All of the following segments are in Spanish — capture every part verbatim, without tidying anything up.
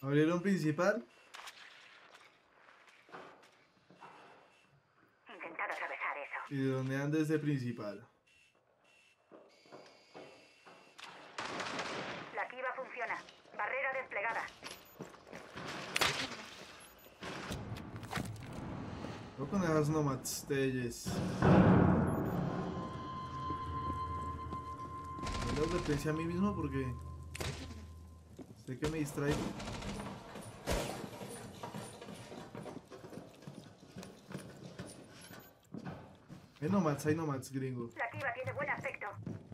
Abrieron principal. Intentad atravesar eso. Y dronean desde principal. La Kiva funciona. Barrera desplegada. Voy con esas nomads de ellos. Voy a advertencia a mí mismo porque sé que me distraigo. Hay nomads, hay nomads, gringo. La Kiva tiene buen aspecto.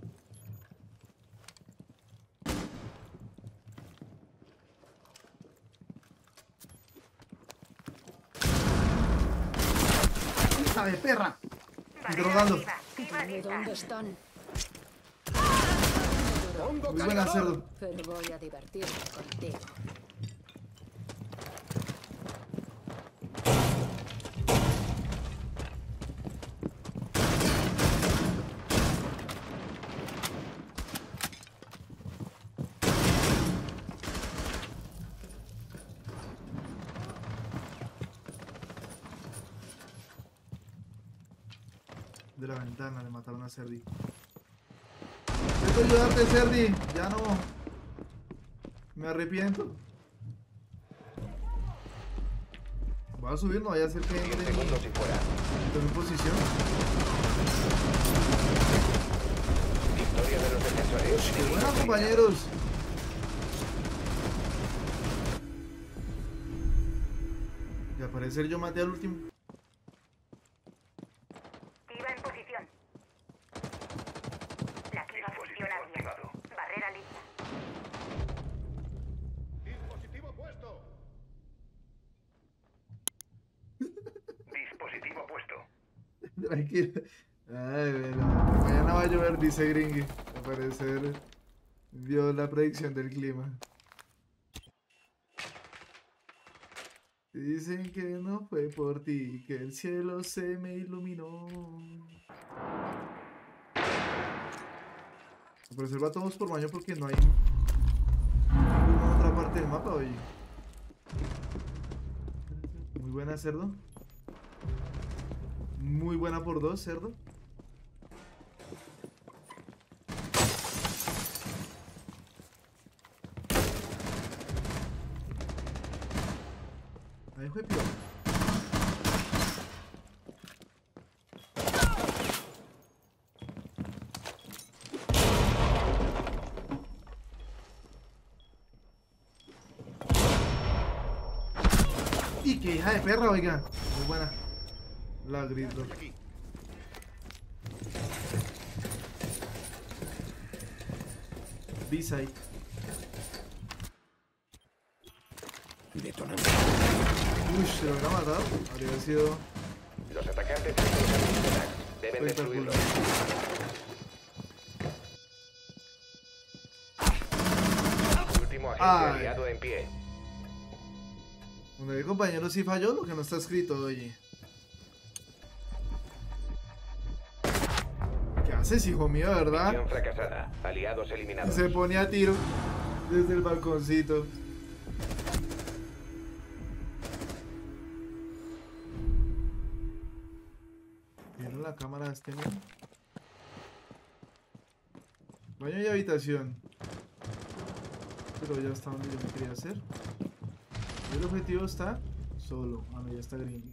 ¡Hija de perra! Barrera Drogando. activa. Kiva lista. ¿Dónde están? Muy buena, cerdo. Pero voy a divertirme contigo. De la ventana le mataron a Cerdi. Quiero ayudarte, Cerdi. Ya no. Me arrepiento. Voy a subir, no vaya a ser que diez entre segundos y fuera. en posición. Victoria de los defensores. ¡Qué buena, compañeros! Y al parecer yo maté al último. Kiva en posición. La Kiva funciona bien. Barrera lista. Dispositivo puesto. Dispositivo puesto. Tranquilo. Ay, bueno. Mañana va a llover, dice Gringy. Al parecer vio la predicción del clima. Dicen que no fue por ti, que el cielo se me iluminó. Al parecer va todos por baño porque no hay ninguna otra parte del mapa, oye. Muy buena, cerdo. Muy buena por dos, cerdo. Ahí fue peor. Y que hija de perra, oiga. Muy buena. La grito. B-side. Detonando. Uy, se lo hubiera matado. Habría sido Los atacantes de los deben espectacular. destruirlo. Último agente Ay. aliado en pie. Donde el compañero sí falló, lo que no está escrito, oye. ¿Qué haces, hijo mío, verdad? Misión fracasada. Aliados eliminados. Se pone a tiro desde el balconcito. ¿Tiene la cámara de este niño? Baño y habitación. Pero ya está donde yo me quería hacer. El objetivo está solo. Ah, no, ya está Gringy.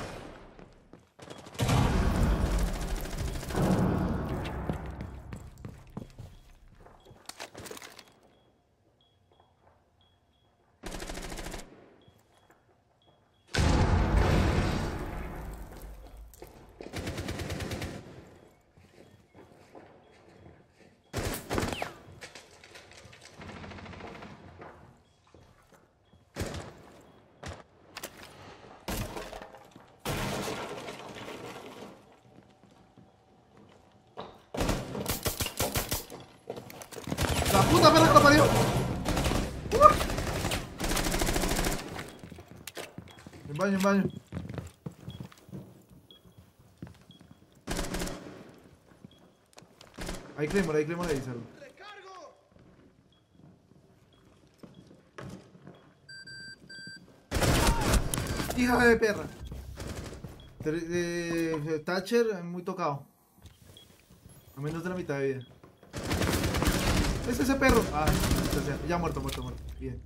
¡La puta perra que lo parió! ¡Uh! En baño, en baño. Hay Claymore, hay Claymore ahí, cerdo. Hija de perra. Tre- eh, Thatcher muy tocado. A menos de la mitad de vida. Es ese perro. Ah, ya muerto, muerto, muerto. Bien.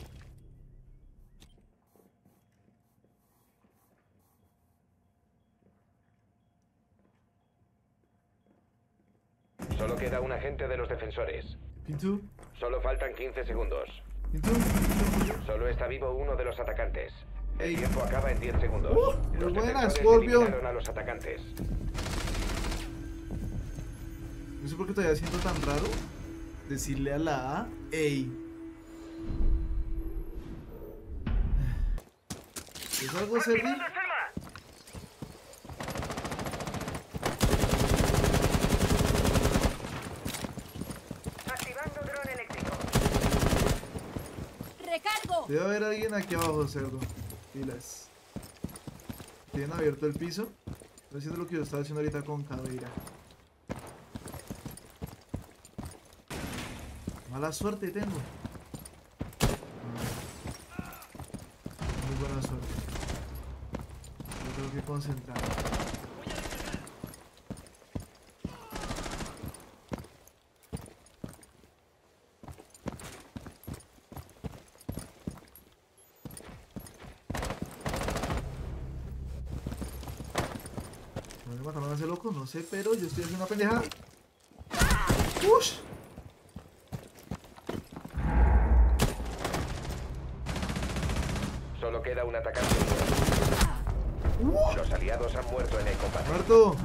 Solo queda un agente de los defensores. ¿Pintu? Solo faltan quince segundos. ¿Pintu? Solo está vivo uno de los atacantes. El Ey. tiempo acaba en diez segundos. Uh, los muy buena, defensores Scorpion. eliminaron a los atacantes. No sé por qué todavía siento tan raro decirle a la A, ey. ¿Es algo serio? ¡Activando Selma! Activando dron eléctrico. ¡Recargo! Debe haber alguien aquí abajo, cerdo. Pilas. Tienen abierto el piso. Estoy haciendo lo que yo estaba haciendo ahorita con Caveira. Mala suerte tengo. Muy buena suerte. Yo tengo que concentrar. ¿No me mataron a ese loco? No sé, pero yo estoy haciendo una pendejada. ¡Ush! Solo queda un atacante. ¡Uh! Los aliados han muerto en el combate. ¡Muerto!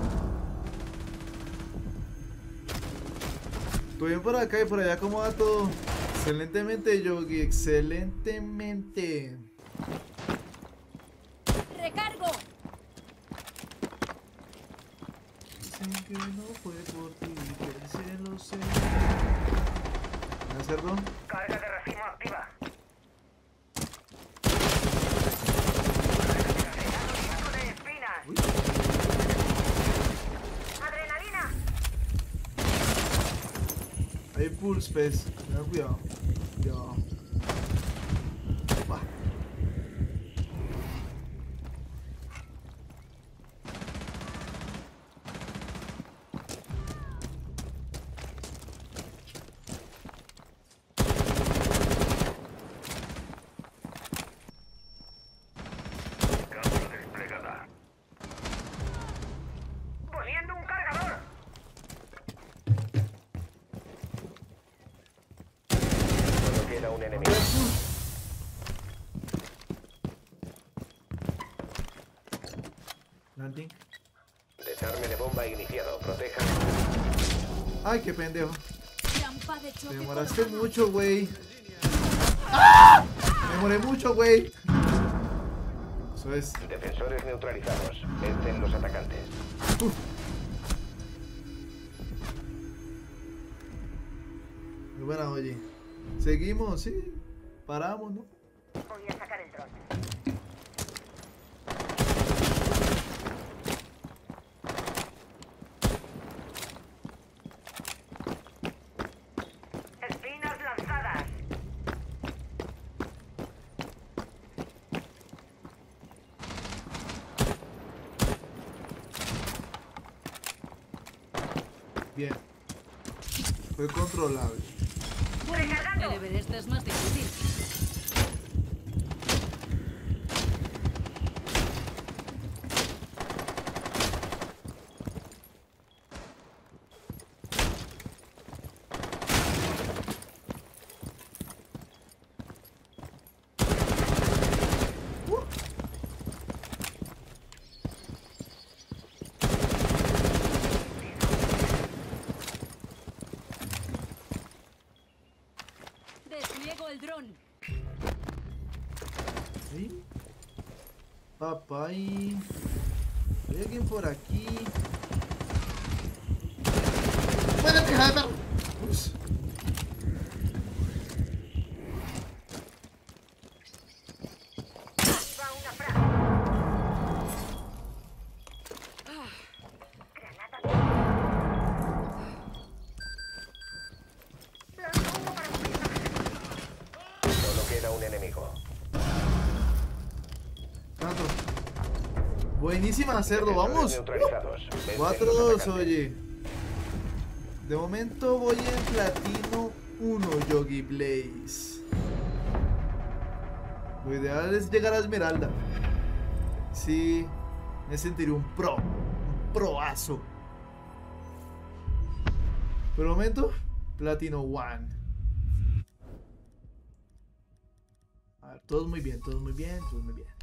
Estoy bien por acá y por allá, ¿cómo va todo? Excelentemente, Yogi, excelentemente. ¡Recargo! Dicen que no fue por ti, que el cielo se... ¿Me cerdo? Carga de racimo activa. Saco de espinas. Uy. Adrenalina. Hay pulse, pez. Tengan cuidado. Cuidado. Bah. Cámara desplegada. Poniendo un cargador. Solo queda un enemigo. Landing. Desarme de bomba iniciado. Protejan. Ay, qué pendejo. Trampa de Te choque. demoraste colocada. mucho, güey. ¡Ah! Me demoré mucho, güey. Eso es. Defensores neutralizados. Vencen los atacantes. Uf. Muy buena, oye. Seguimos, sí. Paramos, ¿no? Voy a sacar el dron. Espinas lanzadas. Bien. Fue controlable. Bueno, el Everest es más difícil. Despliego el dron. ¿Sí? Papá, ahí. Hay alguien por aquí. ¡Muérete, hija de perra! Ups. Va una frase. Granada. Lanzo uno para cubrir. Solo queda un enemigo. Tanto. Buenísima, cerdo, Defensores vamos. neutralizados. Vence cuatro los dos, atacantes. oye. De momento voy en platino uno, Yogi Blaze. Lo ideal es llegar a Esmeralda. Sí, me sentiré un pro. Un proazo. Por el momento, platino one. A ver, todos muy bien, todos muy bien, todos muy bien.